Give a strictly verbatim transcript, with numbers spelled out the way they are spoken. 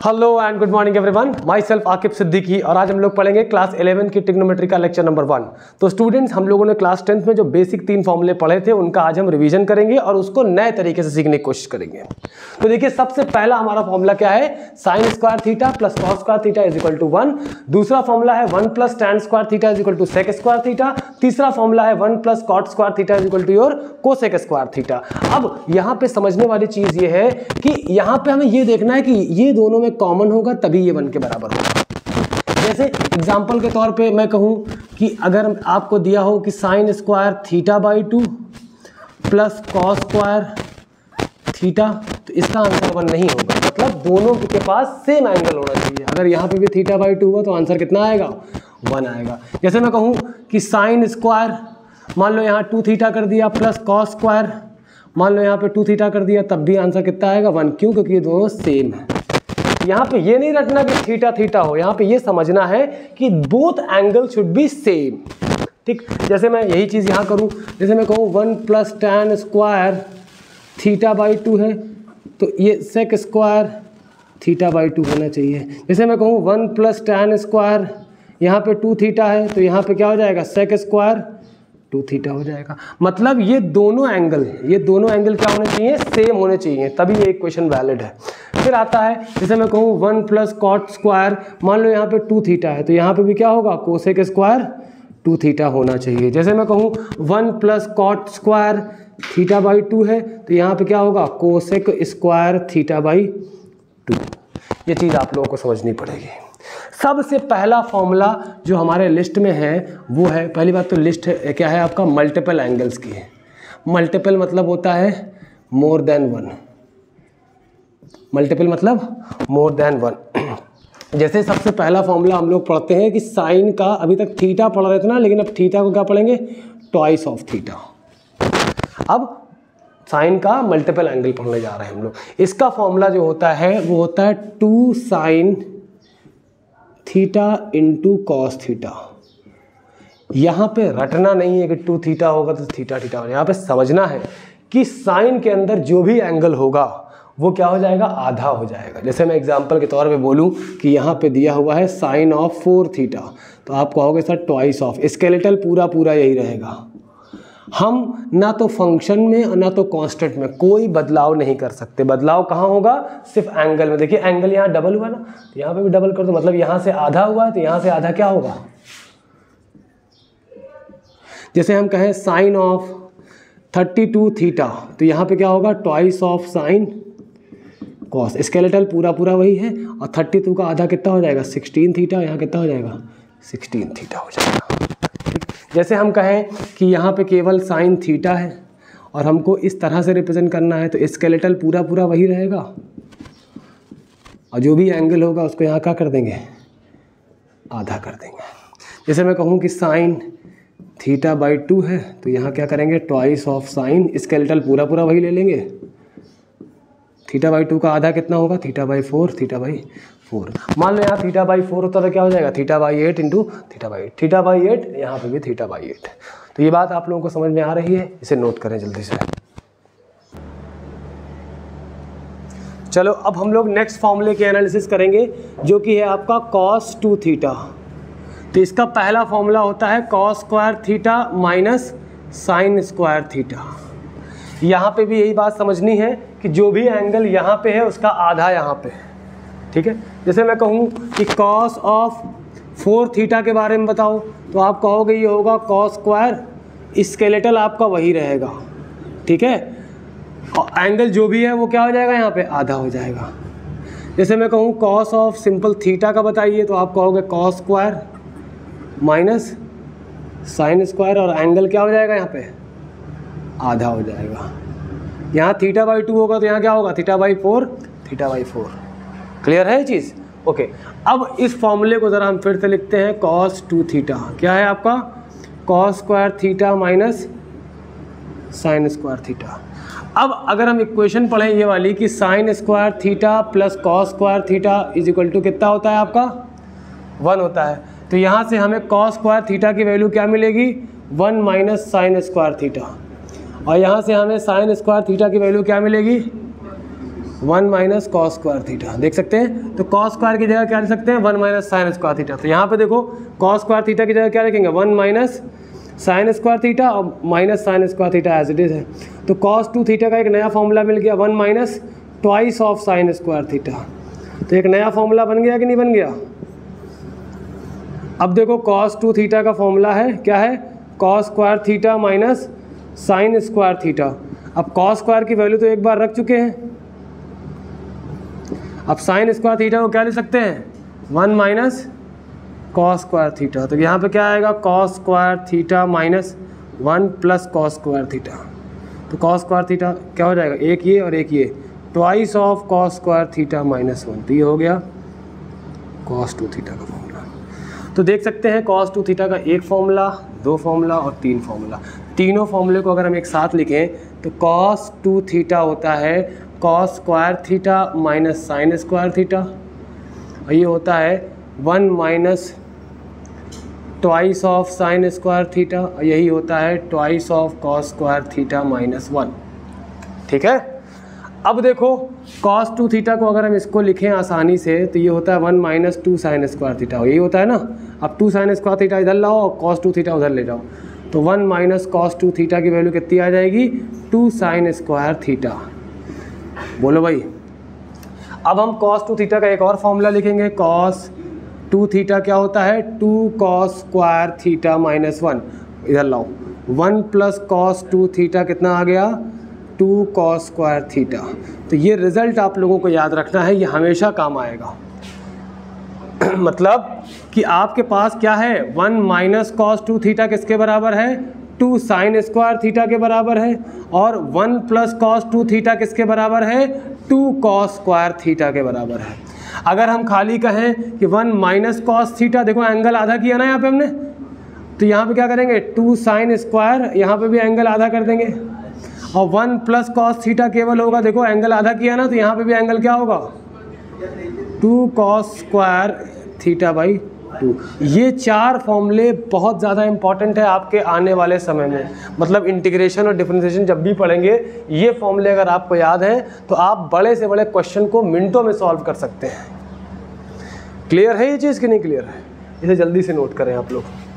Hello and good morning everyone, my self Aqib Siddiqui और आज हम लोग पढ़ेंगे क्लास इलेवन की ट्रिग्नोमेट्री का लेक्चर नंबर वन। तो स्टूडेंट्स, हम लोगों ने क्लास टेंथ में जो बेसिक तीन फॉर्मूले पढ़े थे उनका आज हम रिवीजन करेंगे और उसको नए तरीके से सीखने की कोशिश करेंगे। तो देखिए, सबसे पहला हमारा फॉर्मूला क्या है, sine square theta plus cos square theta is equal to one. दूसरा फॉर्मूला है one plus tan square theta is equal to sec square theta. तीसरा फॉर्मूला है one plus cot square theta is equal to your cosec square theta. अब यहाँ पे समझने वाली चीज ये है कि यहाँ पे हमें ये देखना है कि ये दोनों में कॉमन होगा तभी ये वन के बराबर होगा। जैसे एग्जांपल के तौर पे मैं कहूँ कि अगर आपको दिया हो कि sine square theta by two plus cos square theta, तो इसका आंसर वन नहीं होगा। मतलब दोनों के पास सेम एंगल होना चाहिए। अगर यहाँ पे भी थीटा बाई टू हुआ तो आंसर कितना आएगा, वन आएगा। जैसे मैं कहूँ कि साइन स्क्वायर, मान लो यहाँ टू थीटा कर दिया प्लस कॉस स्क्वायर, मान लो यहाँ पे टू थीटा कर दिया, तब भी आंसर कितना आएगा, वन। क्यों? क्योंकि ये दोनों सेम है। यहाँ पे ये नहीं रटना कि थीटा थीटा हो, यहाँ पे ये समझना है कि both angle should be same. ठीक, जैसे मैं यही चीज़ यहाँ करूँ, जैसे मैं कहूँ one plus tan square theta by two है तो ये sec square theta by two होना चाहिए। जैसे मैं कहूँ वन प्लस टैन स्क्वायर, यहाँ पे टू थीटा है तो यहाँ पे क्या हो जाएगा, सेक स्क्वायर टू थीटा हो जाएगा। मतलब ये दोनों एंगल ये दोनों एंगल क्या होने चाहिए, सेम होने चाहिए, तभी ये इक्वेशन वैलिड है। फिर आता है, जैसे मैं कहूँ वन प्लस कॉट स्क्वायर, मान लो यहाँ पे टू थीटा है तो यहाँ पे भी क्या होगा, कोसेक स्क्वायर टू थीटा होना चाहिए। जैसे मैं कहूँ one plus cot square theta by two है तो यहाँ पे क्या होगा, cosec square theta by two. ये चीज़ आप लोगों को समझनी पड़ेगी। सबसे पहला फॉर्मूला जो हमारे लिस्ट में है वो है, पहली बात तो लिस्ट है, क्या है आपका, मल्टीपल एंगल्स की है। मल्टीपल मतलब होता है मोर देन वन। मल्टीपल मतलब मोर देन वन। जैसे सबसे पहला फॉर्मूला हम लोग पढ़ते हैं कि साइन का, अभी तक थीटा पढ़ रहे थे ना, लेकिन अब थीटा को क्या पढ़ेंगे, ट्वाइस ऑफ थीटा। अब साइन का मल्टीपल एंगल पढ़ने जा रहे हैं हम लोग। इसका फॉर्मूला जो होता है वो होता है two sine theta into cos theta. यहाँ पे रटना नहीं है कि टू थीटा होगा तो थीटा थीटा होगा। यहाँ पे समझना है कि साइन के अंदर जो भी एंगल होगा वो क्या हो जाएगा, आधा हो जाएगा। जैसे मैं एग्जांपल के तौर पे बोलूँ कि यहाँ पे दिया हुआ है साइन ऑफ फोर थीटा, तो आप कहोगे सर ट्वाइस ऑफ, स्केलेटल पूरा पूरा यही रहेगा। हम ना तो फंक्शन में ना तो कांस्टेंट में कोई बदलाव नहीं कर सकते। बदलाव कहाँ होगा, सिर्फ एंगल में। देखिए एंगल यहाँ डबल हुआ ना, तो यहाँ पे भी डबल कर दो, मतलब यहाँ से आधा हुआ है तो यहाँ से आधा क्या होगा। जैसे हम कहें sine of thirty two theta, तो यहाँ पे क्या होगा, twice of sine cos. Skeletal पूरा पूरा वही है, और थर्टी टू का आधा कितना हो जाएगा, सिक्सटीन थीटा। यहाँ कितना हो जाएगा, सिक्सटीन थीटा हो जाएगा। जैसे हम कहें कि यहाँ पे केवल साइन थीटा है और हमको इस तरह से रिप्रेजेंट करना है, तो स्केलेटल पूरा पूरा वही रहेगा, और जो भी एंगल होगा उसको यहाँ क्या कर देंगे, आधा कर देंगे। जैसे मैं कहूँ कि साइन थीटा बाई टू है तो यहाँ क्या करेंगे, ट्वाइस ऑफ साइन, स्केलेटल पूरा पूरा वही ले लेंगे। थीटा बाई टू का आधा कितना होगा, theta by four, theta by four. मान लो यहाँ थीटा बाई फोर होता तो क्या हो जाएगा, theta by eight into theta by eight, theta by eight, यहाँ पे भी थीटा बाई एट। तो ये बात आप लोगों को समझ में आ रही है, इसे नोट करें जल्दी से। चलो अब हम लोग नेक्स्ट फॉर्मूले के एनालिसिस करेंगे, जो कि है आपका कॉस टू थीटा। तो इसका पहला फॉर्मूला होता है cos square theta minus sine square theta. यहाँ पे भी यही बात समझनी है कि जो भी एंगल यहाँ पे है उसका आधा यहाँ पे, ठीक है। जैसे मैं कहूँ कि कॉस ऑफ फोर थीटा के बारे में बताओ, तो आप कहोगे ये होगा कॉस स्क्वायर, स्केलेटल आपका वही रहेगा, ठीक है। और एंगल जो भी है वो क्या हो जाएगा, यहाँ पे आधा हो जाएगा। जैसे मैं कहूँ कॉस ऑफ सिंपल थीटा का बताइए, तो आप कहोगे cos square minus sine square, और एंगल क्या हो जाएगा, यहाँ पे आधा हो जाएगा। यहाँ थीटा बाई टू होगा तो यहाँ क्या होगा, theta by four, theta by four. Clear है ये चीज़, ओके। अब इस फॉर्मूले को ज़रा हम फिर से लिखते हैं, कॉस टू थीटा क्या है आपका, cos square theta minus sine square theta. अब अगर हम इक्वेशन पढ़ें ये वाली कि sine square theta plus cos square theta is equal to कितना होता है आपका, वन होता है। तो यहाँ से हमें कॉस स्क्वायर थीटा की वैल्यू क्या मिलेगी, one minus sine square theta, और यहाँ से हमें साइन स्क्वायर थीटा की वैल्यू क्या मिलेगी, one minus cos square theta, देख सकते हैं। तो कॉस स्क्वायर की जगह क्या लिख सकते हैं, one minus sine square theta. तो यहाँ पे देखो कॉस स्क्वायर थीटा की जगह क्या लिखेंगे, one minus sine square theta और minus sine square theta as it is है। तो कॉस टू थीटा का एक नया फॉर्मूला मिल गया, one minus twice of sine square theta. तो एक नया फॉर्मूला बन गया कि नहीं बन गया। अब देखो कॉस टू थीटा का फॉर्मूला है क्या है, cos square theta minus sine square theta. अब कॉस स्क्वायर की वैल्यू तो एक बार रख चुके हैं, अब साइन स्क्वायर थीटा को क्या लिख सकते हैं, one minus cos square theta. तो यहाँ पे क्या आएगा, cos square theta minus one plus cos square theta. तो कॉस स्क्वायर थीटा क्या हो जाएगा, एक ये और एक ये, twice of cos square theta minus one. तो ये हो गया कॉस टू थीटा का फॉर्मूला। तो देख सकते हैं कॉस टू थीटा का एक फॉर्मूला, दो फॉर्मूला और तीन फॉर्मूला। तीनों फॉर्मूले को अगर हम एक साथ लिखें तो कॉस टू थीटा होता है cos square theta minus sine square theta, और ये होता है one minus twice of sine square theta, और यही होता है twice of cos square theta minus one. ठीक है। अब देखो कॉस टू थीटा को अगर हम इसको लिखें आसानी से तो ये होता है one minus two sine square theta, यही होता है ना। अब टू साइन स्क्वायर थीटा इधर लाओ और कॉस टू थीटा उधर ले जाओ, तो one minus cos two theta की वैल्यू कितनी आ जाएगी, टू साइन स्क्वायर थीटा। बोलो भाई। अब हम कॉस टू थीटा का एक और फॉर्मूला लिखेंगे, कॉस टू थीटा क्या होता है, two cos square theta minus one. इधर लाओ, one plus cos two theta कितना आ गया, टू कॉस स्क्वायर थीटा। तो ये रिजल्ट आप लोगों को याद रखना है, ये हमेशा काम आएगा। मतलब कि आपके पास क्या है, one minus cos two theta किसके बराबर है, टू साइन स्क्वायर थीटा के बराबर है, और one plus cos two theta किसके बराबर है, टू कॉस स्क्वायर थीटा के बराबर है। अगर हम खाली कहें कि वन माइनस कॉस थीटा, देखो एंगल आधा किया ना यहाँ पे हमने, तो यहाँ पे क्या करेंगे, टू साइन स्क्वायर, यहाँ पे भी एंगल आधा कर देंगे, और वन प्लस कॉस थीटा केवल होगा, देखो एंगल आधा किया ना, तो यहाँ पे भी एंगल क्या होगा, two cos square theta by two. ये चार फॉर्मूले बहुत ज़्यादा इंपॉर्टेंट है आपके आने वाले समय में, मतलब इंटीग्रेशन और डिफरेंशिएशन जब भी पढ़ेंगे, ये फॉर्मूले अगर आपको याद हैं तो आप बड़े से बड़े क्वेश्चन को मिनटों में सॉल्व कर सकते हैं। क्लियर है ये चीज़ कि नहीं क्लियर है, इसे जल्दी से नोट करें आप लोग।